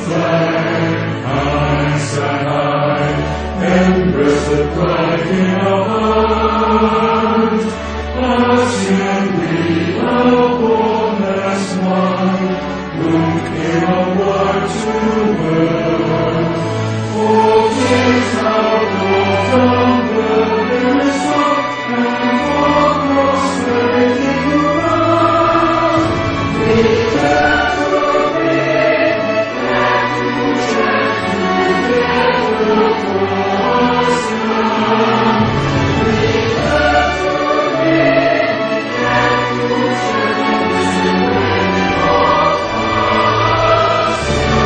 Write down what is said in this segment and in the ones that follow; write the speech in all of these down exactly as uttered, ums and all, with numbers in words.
flag high, sky high, and breasted pride in our heart. Us and we are born as one, look in our wide to world. Oh, taste our Lord, our world is up, and for prosperity around. We have to bring, we have to share together for us now. We have to bring, we have to share this way of us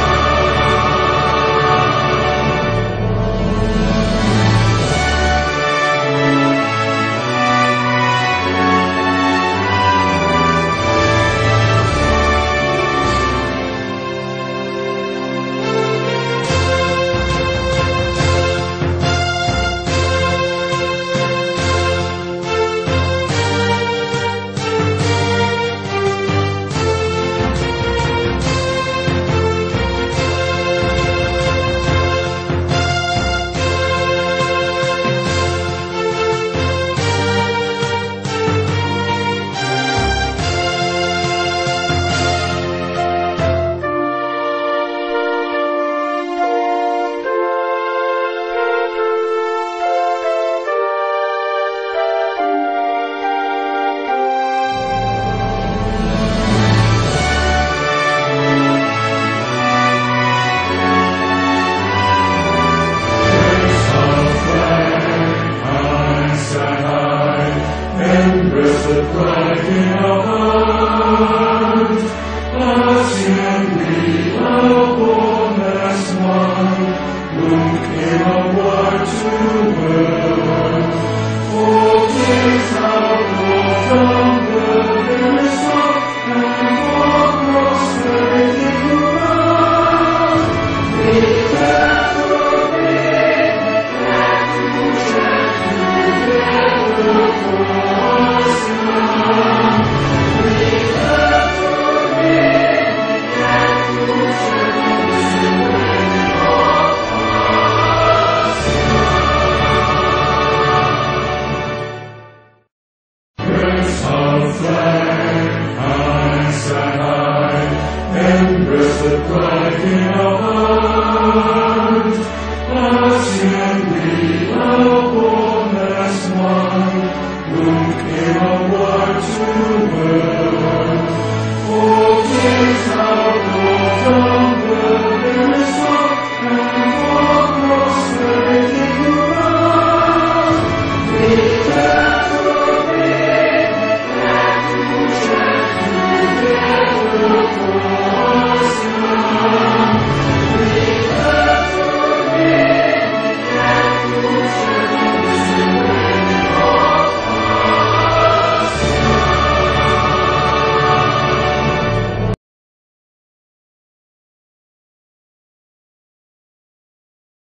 breasted pride in our heart. Us and we are born as one, look in our wide to